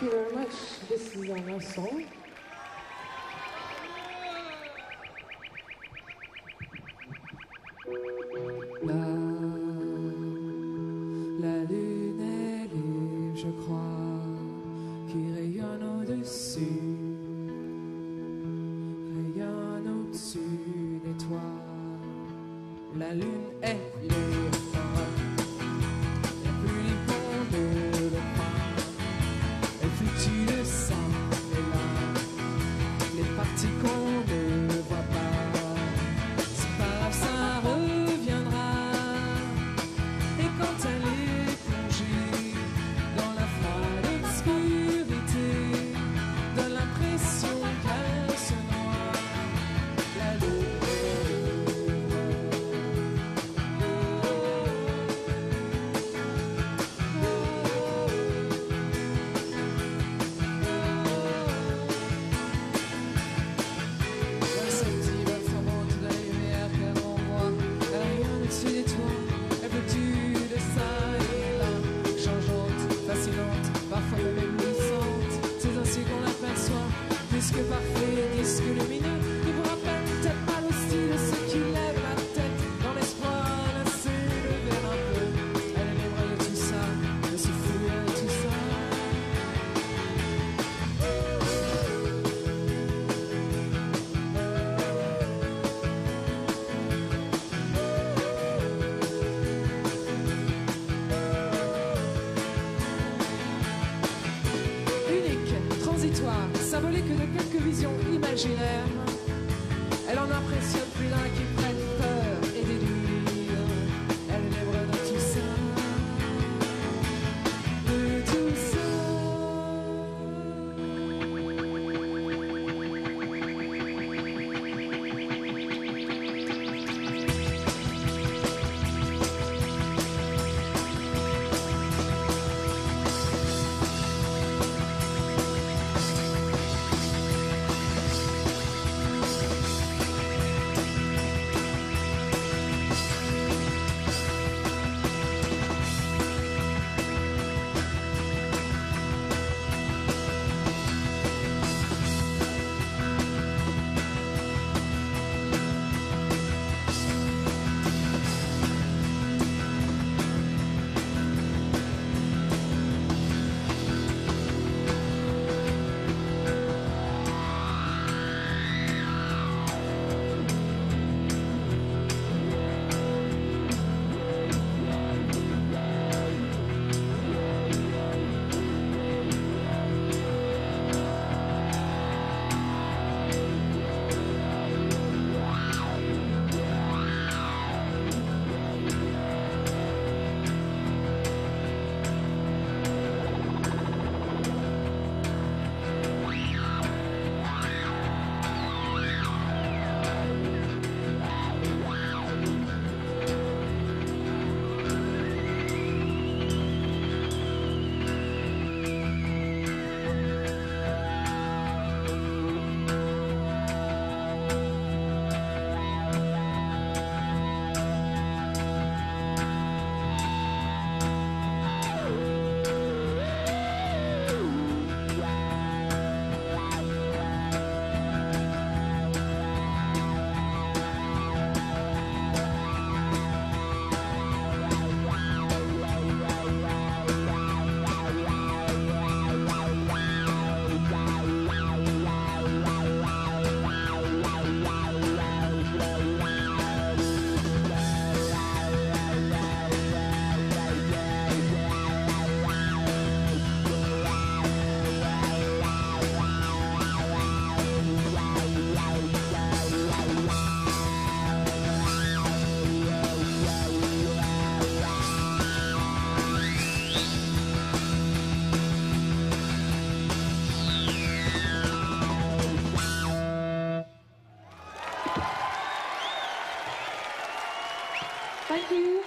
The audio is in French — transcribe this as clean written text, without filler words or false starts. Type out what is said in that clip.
you very much. This is our last song. La lune elle est, je crois, qui rayonne au-dessus, rayonne au-dessus des toits. La lune elle est folle, et plus qu'on ne le croit, elle fluctue de ça et là, les parties qu'on ne voit pas. C'est pas grave, ça reviendra. Et quand elle est plongée dans la froide obscurité, donne l'impression qu'elle se noie. La lune. Parfois même éblouissante, c'est ainsi qu'on l'aperçoit. Disque parfait, disque lumineux, il vous rappelle peut-être pas le style de ceux qui lèvent la tête dans l'espoir de s'élever un peu. Elle est libre de tout ça, de se fouiller de tout ça. Transitoire, symbolique de quelques visions imaginaires. Elle en impressionne plus d'un qui prennent peur et délire. Elle est libre de tout ça, de tout ça. Thank you.